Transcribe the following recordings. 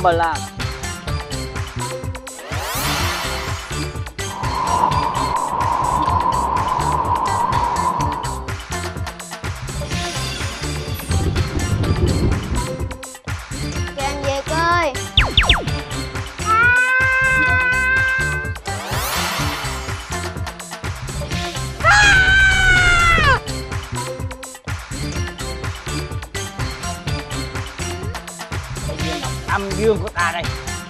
Timberland. Kìa anh về coi. Âm dương của ta đây.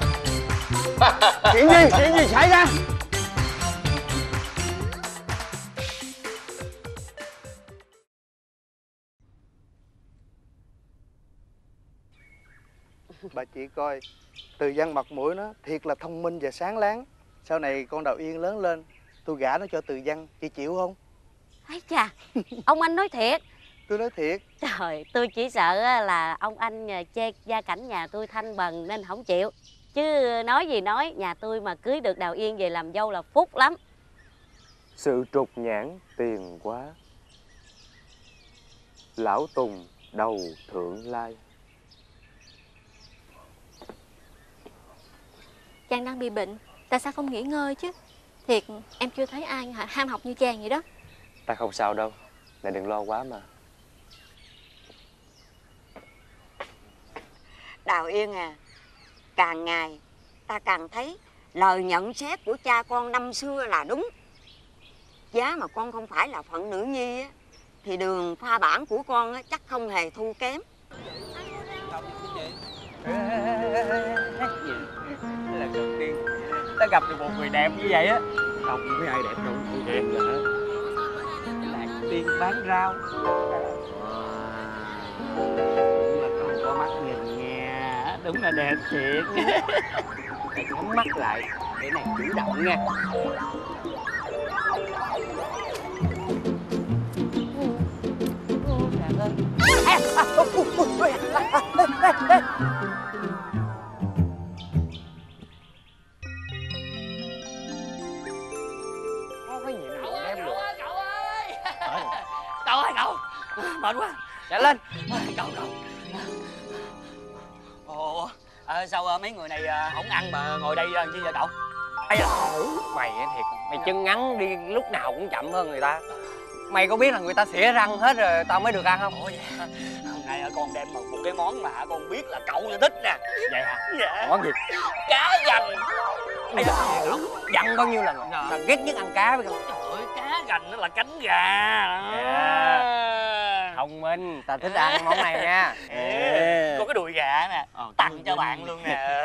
Chuyện gì xảy ra? Bà chị coi, Từ Văn mặt mũi nó thiệt là thông minh và sáng láng. Sau này con Đào Yên lớn lên, tôi gả nó cho Từ Văn, chị chịu không? Ấy chà, ông anh nói thiệt. Tôi nói thiệt. Trời, tôi chỉ sợ là ông anh chê gia cảnh nhà tôi thanh bần nên không chịu. Chứ nói gì nói, nhà tôi mà cưới được Đào Yên về làm dâu là phúc lắm. Sự trục nhãn tiền quá. Lão Tùng đầu thượng lai. Chàng đang bị bệnh, tại sao không nghỉ ngơi chứ? Thiệt, em chưa thấy ai ham học như chàng vậy đó. Ta không sao đâu, mẹ đừng lo quá mà. Đào Yên à, càng ngày ta càng thấy lời nhận xét của cha con năm xưa là đúng. Giá mà con không phải là phận nữ nhi á, thì đường pha bản của con á, chắc không hề thua kém. Lần đầu tiên ta gặp được một người đẹp như vậy á. Không có ai đẹp đâu, tôi đẹp rồi. Lạc Tiên bán rau. Đúng là con có mắt nhìn nha, đúng là đẹp thiệt. Phải nhắm mắt lại để nàng chủ động nha. Cậu ơi cậu, mệt quá. Chạy lên. Cậu. Ồ, sao mấy người này không ăn mà ngồi đây làm chi vậy cậu? Ây da, mày á thiệt, mày chân ngắn đi lúc nào cũng chậm hơn người ta. Mày có biết là người ta xỉa răng hết rồi tao mới được ăn không? Ủa dạ, hôm nay con đem một cái món mà con biết là cậu thích nè. Vậy hả? Dạ. Món gì? Cá dành. Ây da, dặn bao nhiêu lần rồi? Tao ghét nhất ăn cá biết không? Trời ơi, cá gành nó là cánh gà. Thông minh, tao thích ăn món này nha. Có cái đùi gà nè, tặng cho bạn luôn nè.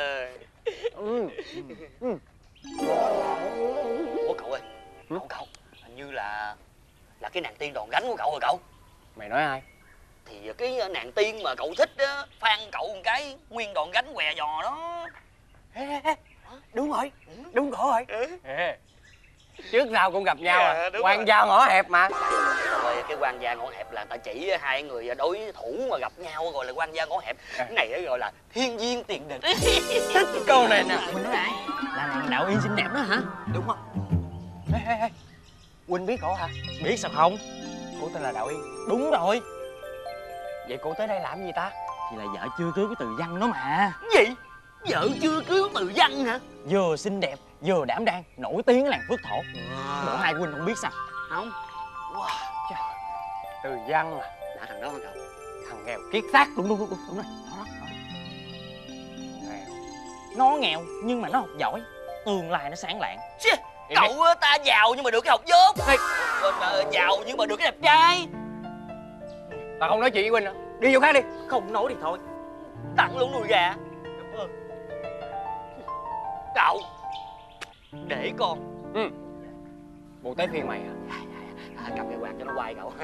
Ủa cậu ơi, cậu, hình như là cái nàng tiên đòn gánh của cậu rồi cậu. Mày nói ai? Thì cái nàng tiên mà cậu thích á, phan cậu một cái nguyên đòn gánh què giò đó. Đúng rồi, đúng rồi. Trước sau cũng gặp nhau à, quan gia ngõ hẹp mà. Rồi cái quan gia ngõ hẹp là ta chỉ hai người đối thủ mà gặp nhau gọi là quan gia ngõ hẹp. Cái này gọi là thiên duyên tiền định. Thích câu này nè. Mình nói ai? Là nàng Đào Yên xinh đẹp đó hả? Đúng không? Ê, Huynh biết cổ hả? Biết sao không? Cổ tên là Đào Yên. Đúng rồi. Vậy cổ tới đây làm gì ta? Thì là vợ chưa cưới của Từ Văn đó mà. Gì? Vợ chưa cưới của Từ Văn hả? Vừa xinh đẹp, vừa đảm đang, nổi tiếng làng Phước Thổ. Bộ hai huynh không biết sao? Không. Wow. Trời. Từ Văn mà. Là thằng đó hả cậu? Thằng nghèo kiết xác. Đúng rồi. Đó. Nghèo. Nó nghèo nhưng mà nó học giỏi, tương lai nó sáng lạng. Cậu ta giàu nhưng mà được cái học dốt. Còn giàu nhưng mà được cái đẹp trai. Tao không nói chuyện với huynh nữa. Đi vô khác đi. Không nói thì thôi. Tặng luôn đùi gà. Cảm ơn. Cậu, để con. Bộ tới phiên mày hả? Cầm cái quạt cho nó quay cậu.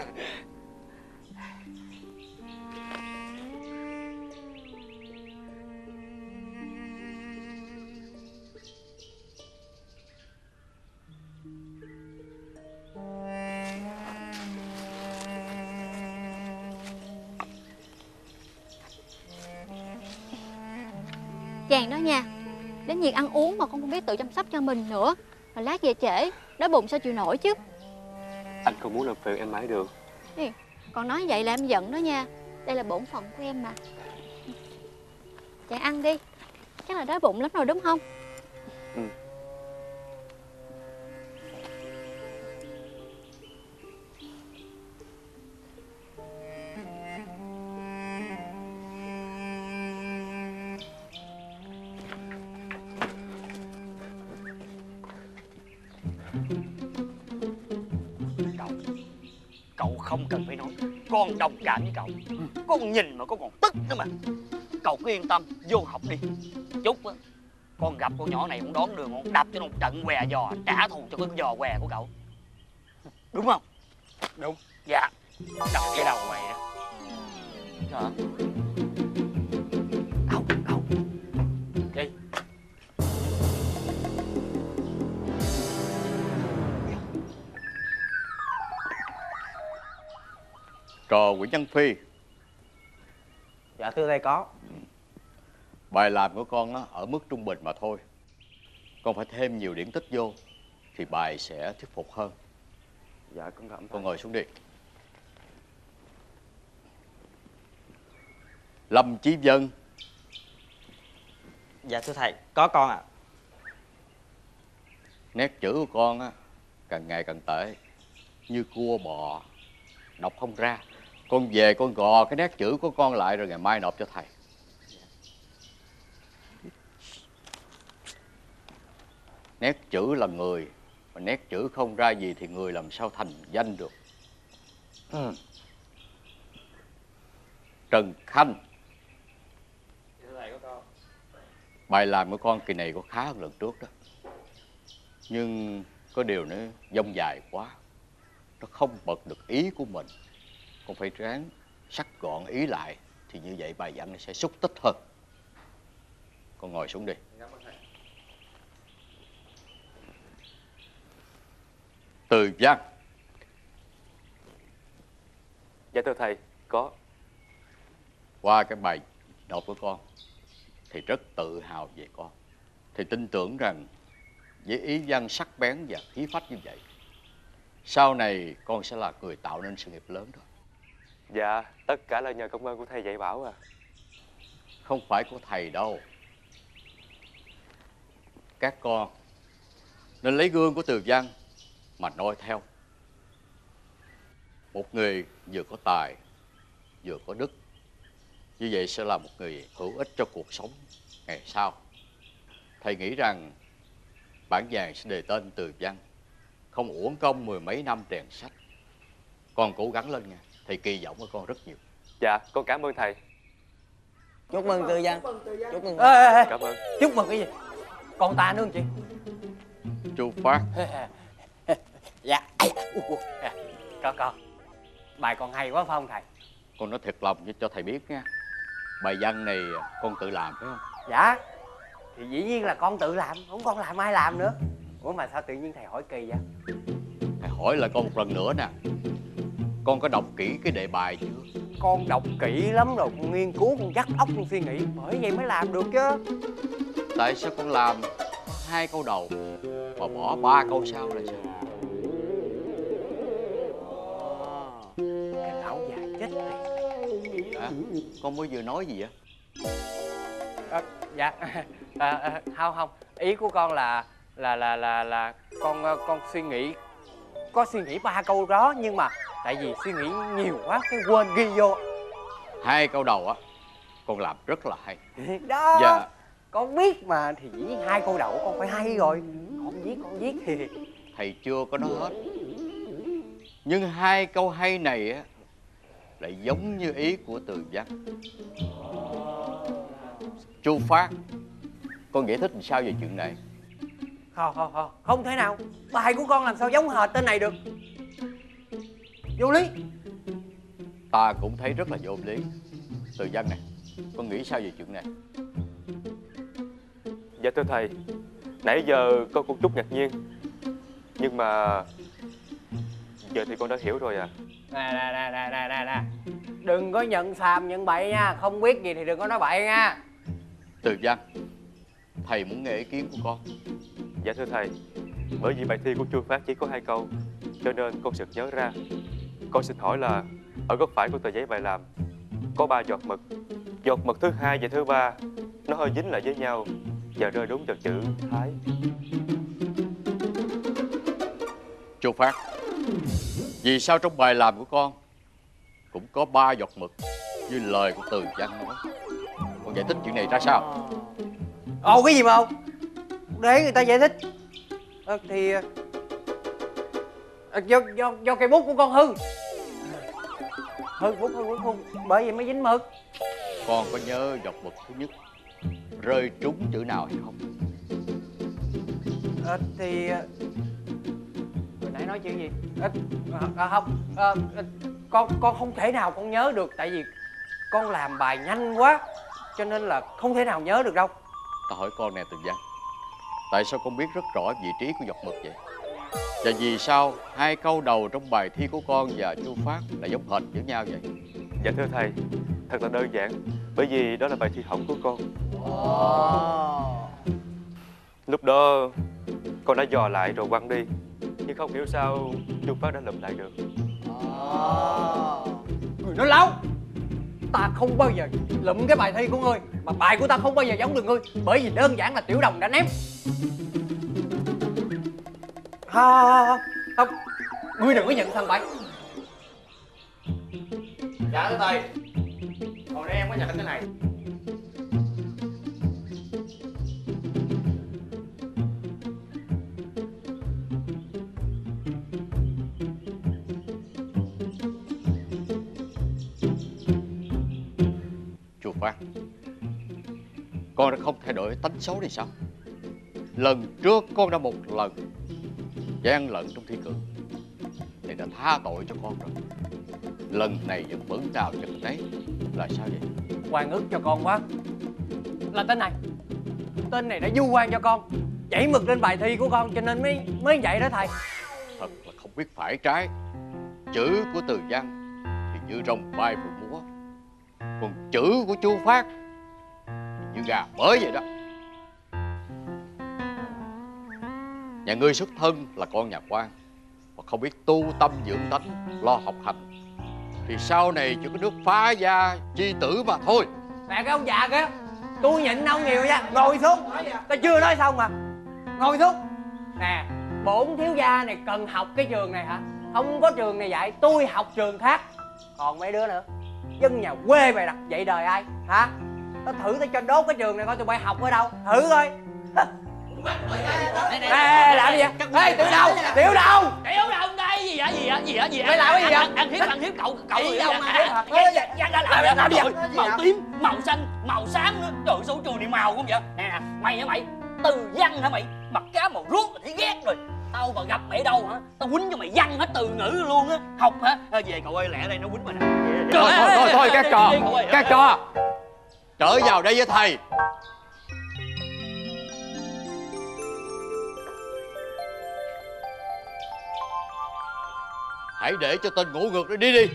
Chàng đó nha, đến việc ăn uống mà con không biết tự chăm sóc cho mình nữa. Mà lát về trễ, đói bụng sao chịu nổi chứ. Anh không muốn làm phiền em mãi được. Còn nói vậy là em giận đó nha. Đây là bổn phận của em mà. Chàng ăn đi. chắc là đói bụng lắm rồi đúng không? Ừ. Cậu không cần phải nói, con đồng cảm với cậu. Con nhìn mà con còn tức nữa mà. Cậu cứ yên tâm, vô học đi. Chút á, con gặp con nhỏ này, con đón đường, con đập cho nó một trận què giò, trả thù cho cái giò què của cậu. Đúng không? Đúng. Dạ. Đập cái đầu mày á. Hả? Cậu Đi. Trò Nguyễn Văn Phi, Dạ thưa thầy có. bài làm của con á, ở mức trung bình mà thôi. Con phải thêm nhiều điển tích vô thì bài sẽ thuyết phục hơn. Dạ con cảm ơn. Con ngồi xuống đi. Lâm Chí Vân, Dạ thưa thầy, có con ạ. nét chữ của con á, càng ngày càng tệ, như cua bò, đọc không ra. Con về con gò cái nét chữ của con lại rồi ngày mai nộp cho thầy. Nét chữ là người, mà nét chữ không ra gì thì người làm sao thành danh được. Ừ. Trần Khanh, Thưa thầy có con. bài làm của con kỳ này có khá hơn lần trước đó. Nhưng có điều nó dông dài quá, nó không bật được ý của mình. Con phải ráng sắc gọn ý lại, thì như vậy bài giảng nó sẽ xúc tích hơn. Con ngồi xuống đi. Cảm ơn thầy. Từ văn, Dạ thưa thầy, có. qua cái bài đọc của con thì rất tự hào về con. Thì tin tưởng rằng với ý văn sắc bén và khí phách như vậy, sau này con sẽ là người tạo nên sự nghiệp lớn đó. Dạ, tất cả là nhờ công ơn của thầy dạy bảo à. Không phải của thầy đâu. Các con nên lấy gương của Từ Văn mà noi theo. Một người vừa có tài, vừa có đức, như vậy sẽ là một người hữu ích cho cuộc sống ngày sau. Thầy nghĩ rằng bản vàng sẽ đề tên Từ Văn, không uổng công mười mấy năm rèn sách. Con cố gắng lên nha. Thầy kỳ vọng ở con rất nhiều. Dạ, con cảm ơn thầy. Chúc mừng Từ Văn. Chúc mừng. Cảm ơn. Chúc mừng cái gì? Con ta nữa chị. Chu Phát, Dạ. Con. Bài con hay quá phải không thầy? con nói thật lòng cho thầy biết nha. Bài văn này con tự làm phải không? Dạ. Thì dĩ nhiên là con tự làm, không con làm ai làm nữa. Ủa mà sao tự nhiên thầy hỏi kỳ vậy? Thầy hỏi lại con một lần nữa nè. Con có đọc kỹ cái đề bài chưa? Con đọc kỹ lắm rồi, con nghiên cứu, con dắt óc, con suy nghĩ, bởi vậy mới làm được chứ. Tại sao con làm 2 câu đầu mà bỏ 3 câu sau là sao? Cái não dài chết này. Hả? Con mới vừa nói gì vậy? Dạ. Không. Ý của con là con suy nghĩ, có suy nghĩ 3 câu đó, nhưng mà tại vì suy nghĩ nhiều quá cái quên ghi vô. 2 câu đầu á con làm rất là hay. Đó. Dạ. Con biết mà, thì dĩ nhiên 2 câu đầu con phải hay rồi. Con viết thì Thầy chưa có nói hết. Nhưng 2 câu hay này á lại giống như ý của Từ Văn. Chu Phát, con giải thích làm sao về chuyện này? không thể nào. Bài của con làm sao giống hệt tên này được? Vô lý. Ta cũng thấy rất là vô lý. Từ Văn này, con nghĩ sao về chuyện này? Dạ thưa thầy, nãy giờ con cũng chút ngạc nhiên, nhưng mà giờ thì con đã hiểu rồi à. Nè. Đừng có nhận xàm nhận bậy nha. Không biết gì thì đừng có nói bậy nha. Từ Văn, thầy muốn nghe ý kiến của con. Dạ thưa thầy, bởi vì bài thi của Chu Phát chỉ có 2 câu, cho nên con sực nhớ ra. Con xin hỏi là ở góc phải của tờ giấy bài làm có 3 giọt mực. Giọt mực thứ 2 và thứ 3 nó hơi dính lại với nhau và rơi đúng vào chữ Thái. Chu Phát, vì sao trong bài làm của con cũng có 3 giọt mực như lời của Từ Văn nói? Con giải thích chuyện này ra sao? Ồ, cái gì mà ông? Để người ta giải thích. Do cây bút của con hư. Bút hư, bởi vậy mới dính mực. Con có nhớ giọt mực thứ nhất rơi trúng chữ nào hay không? Hồi nãy nói chữ gì? Con không thể nào con nhớ được, tại vì con làm bài nhanh quá, cho nên là không thể nào nhớ được đâu. Ta hỏi con nè Từ Văn, tại sao con biết rất rõ vị trí của giọt mực vậy? Và vì sao 2 câu đầu trong bài thi của con và Chu Phát lại giống hệt với nhau vậy? Dạ thưa thầy, thật là đơn giản, bởi vì đó là bài thi hỏng của con. Lúc đó con đã dò lại rồi quăng đi, nhưng không hiểu sao Chu Phát đã lụm lại được. Người nói láo. Ta không bao giờ lụm cái bài thi của ngươi, mà bài của ta không bao giờ giống được ngươi, bởi vì đơn giản là Tiểu Đồng đã ném. Không, ngươi đừng có nhận sân bậy. Dạ thưa thầy, hồi nãy em có nhận cái này. Chu Phát, con đã không thay đổi tánh xấu này sao? Lần trước con đã một lần gian lận trong thi cử, thầy đã tha tội cho con rồi. Lần này vẫn vẫn nào chừng đấy, là sao vậy? Oan ức cho con quá. Là tên này đã vu oan cho con, chảy mực lên bài thi của con, cho nên mới vậy đó thầy. Thật là không biết phải trái. Chữ của Từ Văn thì như rồng bay phượng múa, còn chữ của Chu Phát thì như gà mới vậy đó. Nhà ngươi xuất thân là con nhà quan, mà không biết tu tâm dưỡng tánh, lo học hành, thì sau này chỉ có nước phá gia chi tử mà thôi. Nè cái ông già kìa, tôi nhịn ông nhiều nha. Ngồi xuống, ta chưa nói xong mà. Ngồi xuống. Nè, bổn thiếu gia này cần học cái trường này hả? Không có trường này dạy, tôi học trường khác. Còn mấy đứa nữa, dân nhà quê mày đặt dạy đời ai hả? Tao thử tao cho đốt cái trường này coi tụi bay học ở đâu, thử coi. Ê, làm gì vậy? Ê, Tiểu Đồng, Tiểu Đồng. Tiểu Đồng đây, gì vậy? Mày làm cái gì vậy? Ăn hiếp cậu Gì đâu mà hiếp hả? làm gì vậy? Màu tím, màu xanh, màu xám nữa. Trời ơi, sao trường này màu không vậy? Nè, mày hả mày? Từ Văn hả mày? Mặt cá màu ruốc thì ghét rồi. Tao mà gặp mày đâu hả? Tao quýnh cho mày văn hết từ ngữ luôn á. Học hả? Về cậu ơi, lẹ đây nó quýnh mày nè. Thôi các trò, trở vào đây với thầy. Hãy để cho tên ngủ ngược đó đi đi.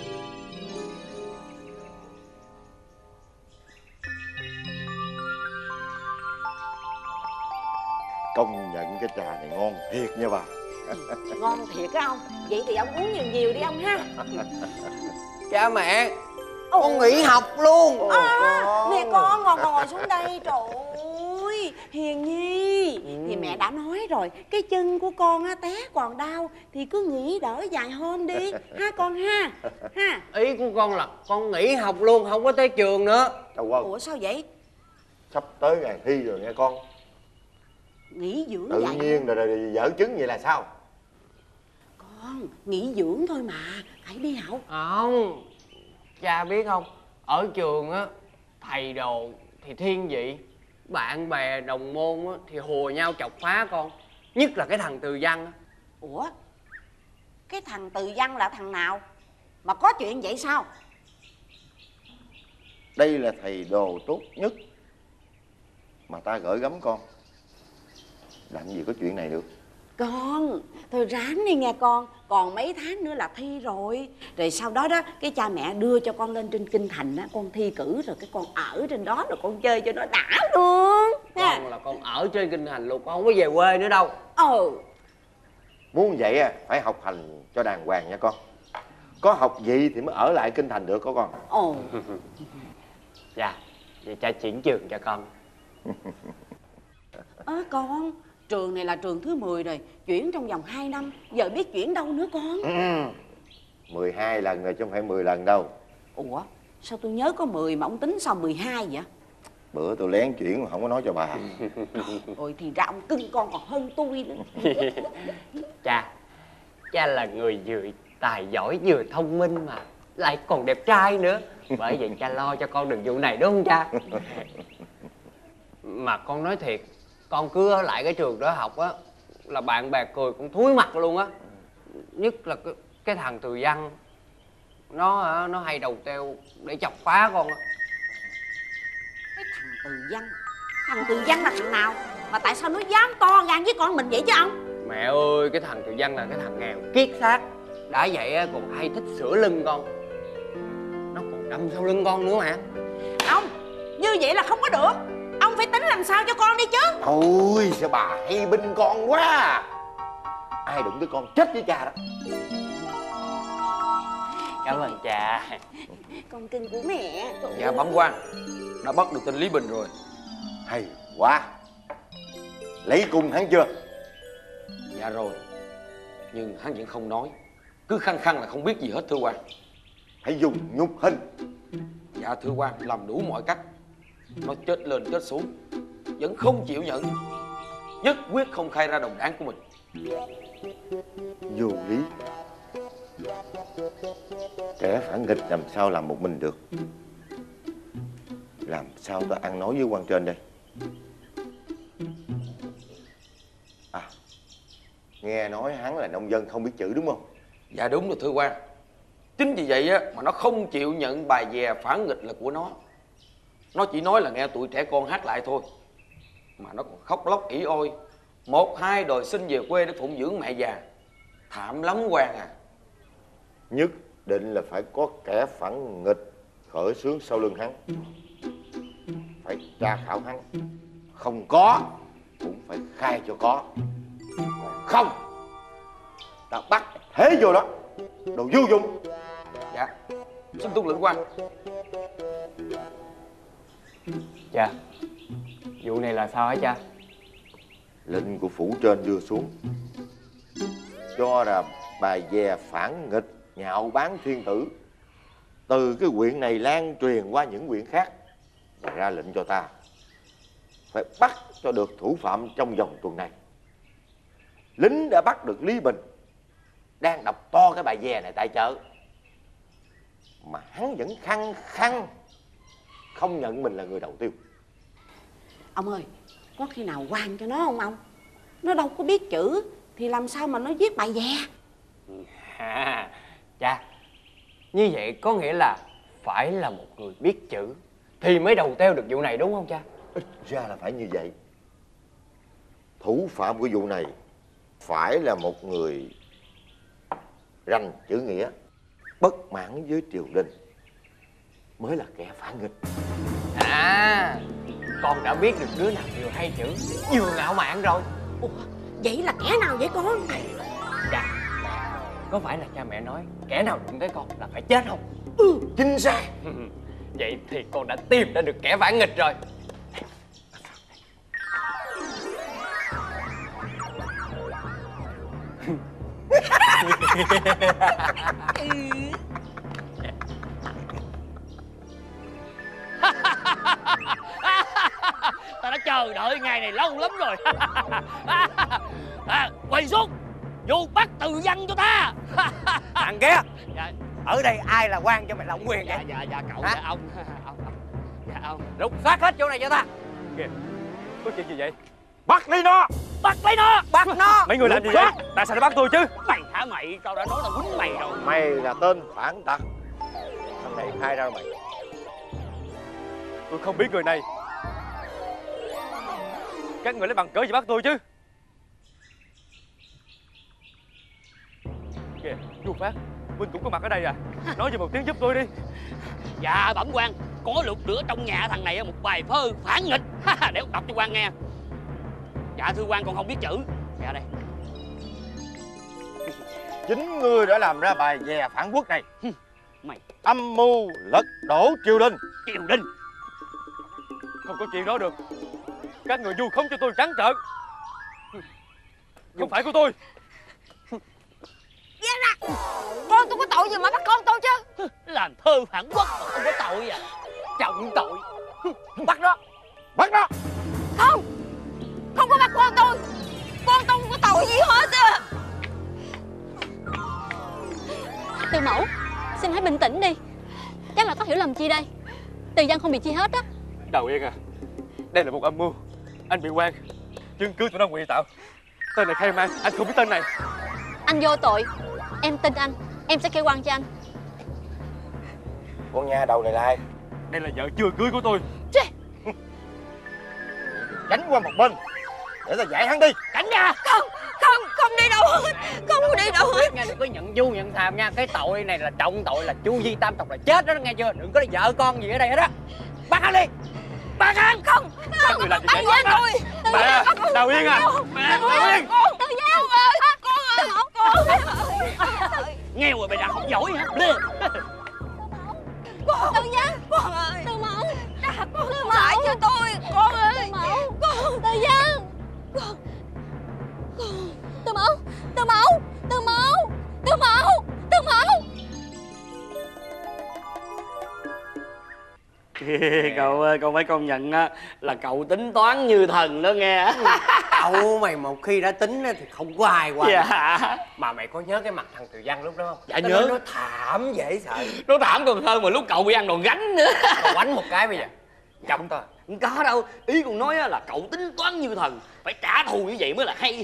Công nhận cái trà này ngon thiệt nha bà. Ngon thiệt á ông. Vậy thì ông uống nhiều nhiều đi ông ha. Cha mẹ, con nghỉ học luôn. Nè con ngồi xuống đây. Trời ơi, Hiền Nhi. Thì mẹ đã nói rồi, cái chân của con á té còn đau thì cứ nghỉ đỡ vài hôm đi ha con ha. Ý của con là con nghỉ học luôn, không có tới trường nữa. Đâu qua. Ủa sao vậy? Sắp tới ngày thi rồi nghe con. Nghỉ dưỡng Tự vậy nhiên rồi dở chứng vậy là sao? con, nghỉ dưỡng thôi mà, phải đi học. Không, cha biết không, ở trường á, thầy đồ thì thiên vị, bạn bè đồng môn á thì hùa nhau chọc phá con. Nhất là cái thằng Từ Văn á. Ủa, cái thằng Từ Văn là thằng nào mà có chuyện vậy sao? Đây là thầy đồ tốt nhất mà ta gửi gắm con. Làm gì có chuyện này được. Con, thôi ráng đi nghe con. Còn mấy tháng nữa là thi rồi. Rồi sau đó đó, cái cha mẹ đưa cho con lên trên Kinh Thành á, con thi cử rồi cái con ở trên đó rồi con chơi cho nó đã luôn. Con là con ở trên Kinh Thành luôn, con không có về quê nữa đâu. Muốn vậy à, phải học hành cho đàng hoàng nha con. Có học gì thì mới ở lại Kinh Thành được có con. Dạ, Vậy cha chuyển trường cho con. Con, trường này là trường thứ 10 rồi, chuyển trong vòng 2 năm, giờ biết chuyển đâu nữa con. 12 lần rồi chứ không phải 10 lần đâu. Ủa, sao tôi nhớ có 10 mà ông tính sao 12 vậy? Bữa tôi lén chuyển mà không có nói cho bà. Ôi thì ra ông cưng con còn hơn tôi nữa. Cha là người vừa tài giỏi vừa thông minh mà lại còn đẹp trai nữa. Bởi vậy cha lo cho con được vụ này đúng không cha? Mà con nói thiệt, con cứ ở lại cái trường đó học á là bạn bè cười cũng thúi mặt luôn á. Nhất là cái thằng Từ Văn, nó hay đầu teo để chọc phá con á. Cái thằng Từ Văn là thằng nào mà tại sao nó dám to gan với con mình vậy chứ ông? Mẹ ơi, cái thằng Từ Văn là cái thằng nghèo kiết xác. Đã vậy á còn hay thích sửa lưng con. Nó còn đâm sau lưng con nữa mà. Ông, như vậy là không có được. Ông phải tính làm sao cho con đi chứ. Ôi sao bà hay binh con quá. Ai đụng tới con chết với cha đó. Cảm ơn cha. Con cưng của mẹ. Dạ bẩm quan, đã bắt được tên Lý Bình rồi. Hay quá. Lấy cung hắn chưa? Dạ rồi, nhưng hắn vẫn không nói, cứ khăng khăng là không biết gì hết thưa quan. Hãy dùng nhục hình. Dạ thưa quan, làm đủ mọi cách. Nó chết lên chết xuống vẫn không chịu nhận, nhất quyết không khai ra đồng đảng của mình. Vô lý. Kẻ phản nghịch làm sao làm một mình được. Làm sao ta ăn nói với quan trên đây? À, nghe nói hắn là nông dân không biết chữ đúng không? Dạ đúng rồi thưa quan. Chính vì vậy á mà nó không chịu nhận bài dè phản nghịch là của nó. Nó chỉ nói là nghe tụi trẻ con hát lại thôi, mà nó còn khóc lóc ỉ ôi, 1-2 đòi xin về quê để phụng dưỡng mẹ già. Thảm lắm quan à. Nhất định là phải có kẻ phản nghịch khởi xướng sau lưng hắn. Phải tra khảo hắn. Không có cũng phải khai cho có. Không, ta bắt thế vô đó. Đồ vô dụng. Dạ, xin tuân lệnh quan. Cha, vụ này là sao hả cha? Lệnh của phủ trên đưa xuống, cho là bài dè phản nghịch nhạo báng thiên tử từ cái huyện này lan truyền qua những huyện khác, và ra lệnh cho ta phải bắt cho được thủ phạm trong vòng tuần này. Lính đã bắt được Lý Bình đang đọc to cái bài dè này tại chợ, mà hắn vẫn khăng khăng không nhận mình là người đầu tiêu. Ông ơi, có khi nào quan cho nó không ông? Nó đâu có biết chữ thì làm sao mà nó viết bài dè? Cha, như vậy có nghĩa là phải là một người biết chữ thì mới đầu teo được vụ này đúng không cha? Ít ra là phải như vậy. Thủ phạm của vụ này phải là một người rành chữ nghĩa, bất mãn với triều đình, mới là kẻ phản nghịch. À, con đã biết được đứa nào vừa hay chữ vừa ngạo mạn rồi. Ủa, vậy là kẻ nào vậy con? Cha, có phải là cha mẹ nói kẻ nào đụng tới con là phải chết không? Chính xác. Vậy thì con đã tìm ra được kẻ phản nghịch rồi. Ta đã chờ đợi ngày này lâu lắm rồi. Quỳ xuống, vô bắt Từ Văn cho ta. Thằng kia, Dạ, ở đây ai là quan cho mày lộng quyền vậy? dạ cậu. Hả? Dạ ông. Dạ ông. Rút phát hết chỗ này cho ta. Kìa, có chuyện gì vậy? Bắt lấy nó. Bắt lấy nó. Bắt nó. Mấy người làm gì vậy? Tại sao lại bắt tôi chứ? Mày hả mày? Tao đã nói tao quýnh mày rồi. Mày là tên phản tặc. Thằng này khai ra mày. Tôi không biết người này. Các người lấy bằng cớ gì bắt tôi chứ? Kìa, Chu Phát, Minh cũng có mặt ở đây à? Nói gì một tiếng giúp tôi đi. Dạ bẩm quan, có lục lửa trong nhà thằng này một bài thơ phản nghịch. Để đọc cho quan nghe. Dạ thưa quan, con không biết chữ. Dạ đây. Chính ngươi đã làm ra bài dè phản quốc này. Mày Âm mưu lật đổ triều đình. Triều đình. Không có chuyện đó được. Các người vu khống cho tôi trắng trợn. Không phải của tôi. Dạ ra, con tôi có tội gì mà bắt con tôi chứ? Làm thơ phản quốc mà không có tội à? Trọng tội. Bắt nó. Bắt nó. Không, không có bắt con tôi không có tội gì hết á. Từ mẫu, xin hãy bình tĩnh đi. Chắc là có hiểu lầm chi đây. Từ Văn không bị chi hết á. Đào Yên à, đây là một âm mưu. Anh bị quan, chứng cứ tụi nó ngụy tạo. Tên này khai man, anh không biết tên này. Anh vô tội, em tin anh. Em sẽ kêu quan cho anh. Con nha đầu này là ai? Đây là vợ chưa cưới của tôi. Tránh qua một bên để ta giải hắn đi. Tránh ra. Không đi đâu hết, không có đi đâu hết. Nghe, đừng có nhận vu nhận thàm nha. Cái tội này là trọng tội, là chu di tam tộc, là chết đó, nghe chưa? Đừng có vợ con gì ở đây hết á. Bắt hắn đi. Bắt hắn. Không, Các người làm gì vậy? Giang ơi, Mẹ, Đào Yên à. Mẹ, Đào Yên. Từ Giang ơi, con ơi. Nghèo rồi mày đã không giỏi hả? Từ Giang, con ơi. Từ mẫu, Trả con lại cho tôi, con ơi. mẫu, Con. Từ Văn. Từ mẫu, từ mẫu, từ mẫu, từ mẫu, từ mẫu. Cậu ơi, con phải công nhận á là cậu tính toán như thần đó nghe. Cậu mày một khi đã tính thì không có ai qua. Dạ. Mà mày có nhớ cái mặt thằng Từ Văn lúc đó không? Dạ, Nó nhớ. nói nó thảm dễ sợ. Nó thảm còn hơn mà lúc cậu bị ăn đòn gánh nữa. Còn quánh một cái bây giờ chồng tôi. Không có đâu, ý con nói á là cậu tính toán như thần, phải trả thù như vậy mới là hay.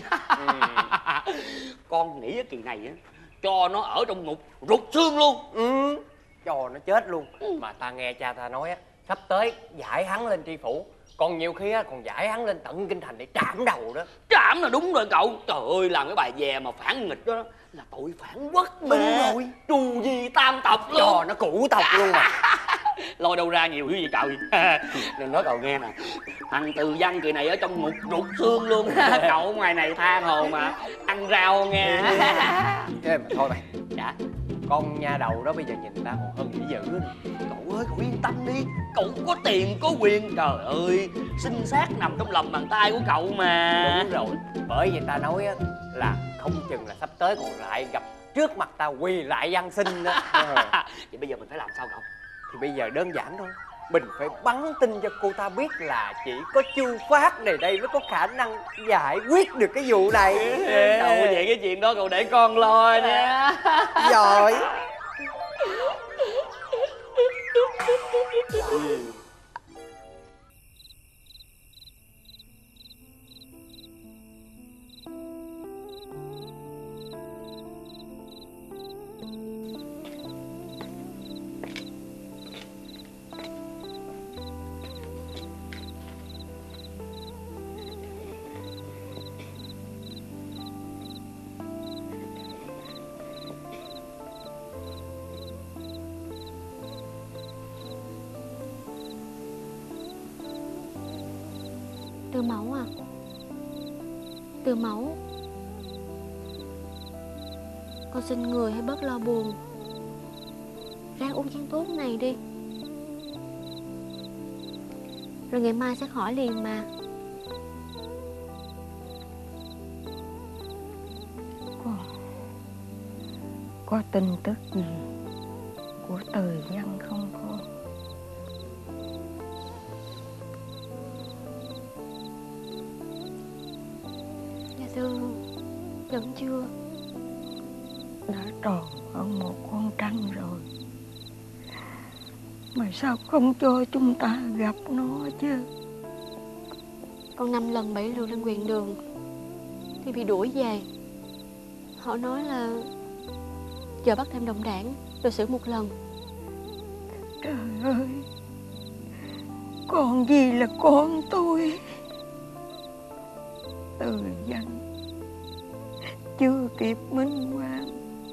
Con nghĩ cái kỳ này á cho nó ở trong ngục rụt xương luôn. Cho nó chết luôn. Mà ta nghe cha ta nói á, sắp tới giải hắn lên tri phủ, còn nhiều khi á còn giải hắn lên tận kinh thành để trảm đầu đó. Trảm là đúng rồi cậu. Trời ơi, làm cái bài về mà phản nghịch đó là tội phản quốc mà. Đúng rồi. Trù gì tam tộc luôn. Cho nó cũ tộc luôn mà. Lôi đâu ra nhiều dữ vậy trời. Nên nói cậu nghe nè, thằng Từ Văn kỳ này ở trong ngục rụt xương luôn. Cậu ngoài này tha hồ mà ăn rau nghe. Thế mà thôi mày. Dạ. Con nha đầu đó bây giờ nhìn ta còn hơn dữ dữ nữa. Cậu ơi, cậu yên tâm đi. Cậu có tiền có quyền. Trời ơi, sinh xác nằm trong lòng bàn tay của cậu mà. Đúng rồi. Bởi vậy ta nói á là không chừng là sắp tới còn lại gặp trước mặt ta quỳ lại văn xin đó. Vậy bây giờ mình phải làm sao cậu? Thì bây giờ đơn giản thôi. Mình phải bắn tin cho cô ta biết là chỉ có Chu Phát này đây mới có khả năng giải quyết được cái vụ này. Đâu vậy, cái chuyện đó cậu để con lo nha. Rồi. Từ mẫu à, từ mẫu, con xin người hãy bớt lo buồn, ráng uống chén thuốc này đi, rồi ngày mai sẽ khỏi liền mà. Có tin tức gì của Từ Văn không con? Dạ thưa, vẫn chưa. Đã tròn hơn một con trăng rồi, mà sao không cho chúng ta gặp nó chứ? Con 5 lần 7 lượt lên quyền đường thì bị đuổi về. Họ nói là giờ bắt thêm đồng đảng rồi xử một lần. Trời ơi, con gì là con tôi? Từ Văn chưa kịp minh oan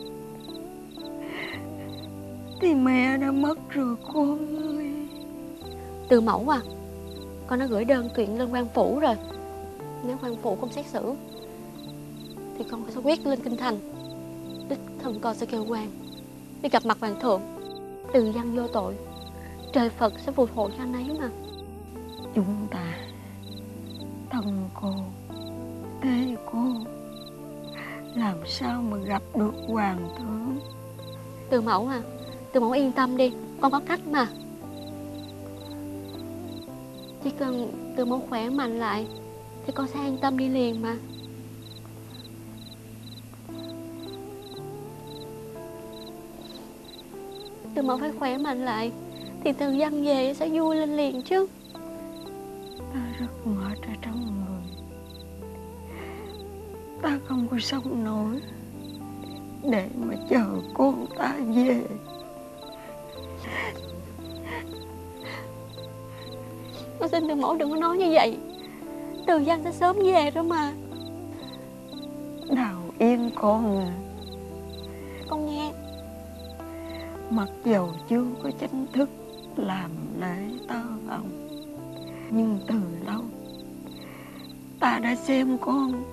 thì mẹ đã mất rồi con ơi. Từ mẫu à, con đã gửi đơn kiện lên quan phủ rồi. Nếu quan phủ không xét xử thì con sẽ quyết lên kinh thành, đích thân con sẽ kêu quan đi gặp mặt hoàng thượng. Từ Văn vô tội, trời Phật sẽ phù hộ cho anh ấy mà. chúng ta thân cô thế cô, làm sao mà gặp được hoàng thượng. Từ mẫu à, từ mẫu yên tâm đi, con có cách mà. Chỉ cần từ mẫu khỏe mạnh lại thì con sẽ an tâm đi liền mà. Từ mẫu phải khỏe mạnh lại thì Từ Văn về sẽ vui lên liền chứ. Ta rất mệt ở trong người, ta không có sống nổi để mà chờ con ta về. Con xin Từ mẫu đừng có nói như vậy. Từ Văn sẽ sớm về đó mà. Đào Yên con à, con nghe. Mặc dầu chưa có chính thức làm lễ tơ hồng, nhưng từ lâu ta đã xem con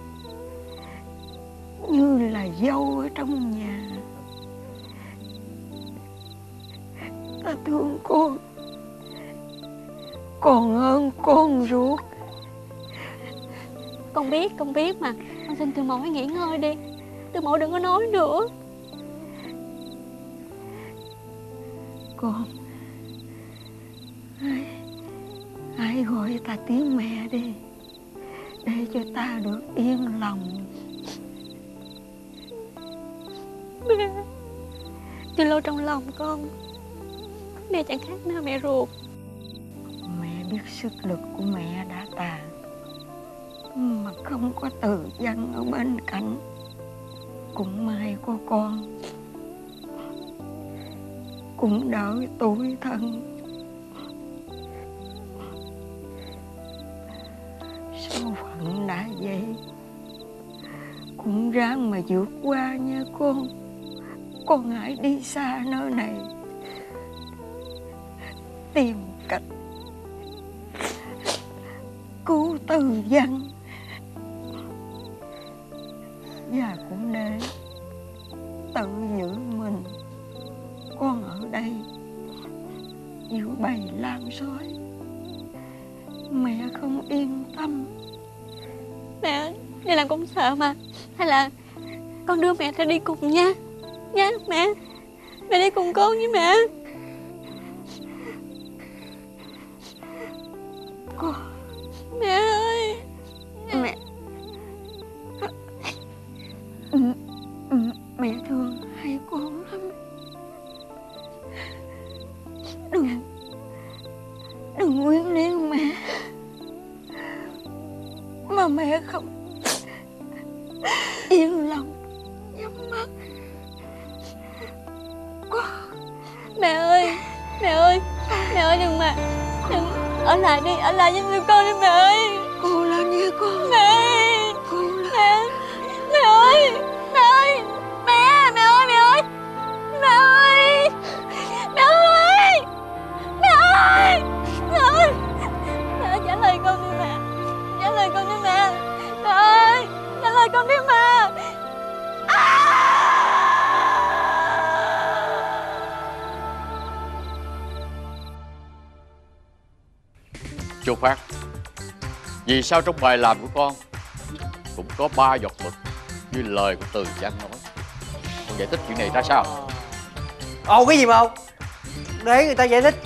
như là dâu ở trong nhà. Ta thương con còn hơn con ruột. Con biết mà. Con xin Từ mẫu hãy nghỉ ngơi đi. Từ mẫu đừng có nói nữa. Con hãy gọi ta tiếng mẹ đi, để cho ta được yên lòng. Mẹ, từ lâu trong lòng con, mẹ chẳng khác nào mẹ ruột. Mẹ biết sức lực của mẹ đã tàn, mà không có Từ Văn ở bên cạnh, cũng may có con, cũng đỡ tủi thân. Số phận đã vậy, cũng ráng mà vượt qua nha con. Con hãy đi xa nơi này, tìm cách cứu Từ Văn, và cũng để tự giữ mình. Con ở đây như bầy lan sói, mẹ không yên tâm. Mẹ đi làm cũng sợ mà. Hay là con đưa mẹ theo đi cùng nha. Nha mẹ. Mẹ đi cùng con với mẹ. Con. Mẹ ơi. Mẹ. Mẹ thương hai con lắm. Đừng quyến luyến mẹ, mà mẹ không yên lòng nhắm mắt. Mẹ ơi, mẹ ơi, mẹ ơi đừng mà. Đừng, ở lại đi, ở lại với tụi con đi mẹ ơi. Cô là như con. Mẹ ơi, cô là... mẹ ơi, mẹ ơi, mẹ, mẹ ơi, mẹ ơi, mẹ ơi, mẹ ơi, mẹ ơi, mẹ ơi, mẹ ơi, trả lời con đi mẹ, trả lời con đi mẹ, mẹ ơi, trả lời con đi mẹ. Chú Phát, vì sao trong bài làm của con cũng có 3 giọt mực như lời của Từ Văn nói? Con giải thích chuyện này ra sao? Ồ cái gì mà ông? Để người ta giải thích.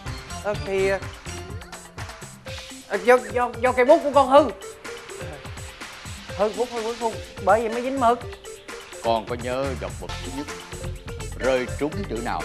Do cây bút của con hư. Hư bút hư, bởi vậy mới dính mực. Con có nhớ giọt mực thứ nhất rơi trúng chữ nào?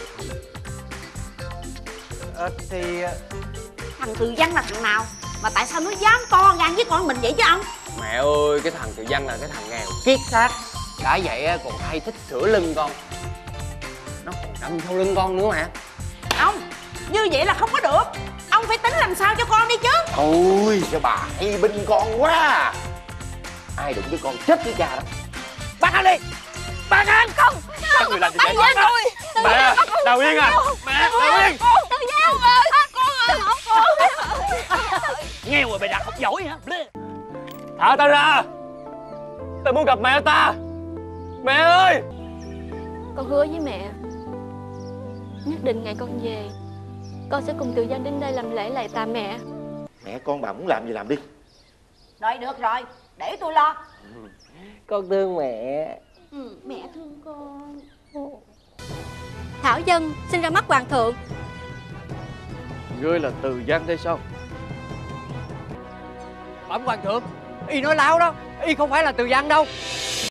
Thằng Từ Văn là thằng nào mà tại sao nó dám to gan với con mình vậy chứ ông? Mẹ ơi, cái thằng Từ Văn là cái thằng nghèo kiết xác. Đã vậy còn hay thích sửa lưng con. Nó còn đâm sau lưng con nữa mà. Ông, như vậy là không có được. Ông phải tính làm sao cho con đi chứ. Ôi sao bà hay binh con quá. Ai đụng với con chết với cha đó. Bắt anh đi. Bắt anh. Không. Các người làm gì vậy? Mẹ, Đào Yên à. Mẹ, Đào Yên. Từ Văn ơi, con ơi. Nghèo rồi mày đặt học giỏi hả? Thả tao ra. Tao muốn gặp mẹ ta. Mẹ ơi. Con hứa với mẹ, nhất định ngày con về, con sẽ cùng Từ Văn đến đây làm lễ lạy tạ mẹ. Mẹ con bà muốn làm gì làm đi. Rồi được rồi, để tôi lo. Con thương mẹ. Mẹ thương con. Thảo dân xin ra mắt hoàng thượng. Ngươi là Từ Văn đây sao? Bẩm hoàng thượng, y nói láo đó, y không phải là Từ Văn đâu.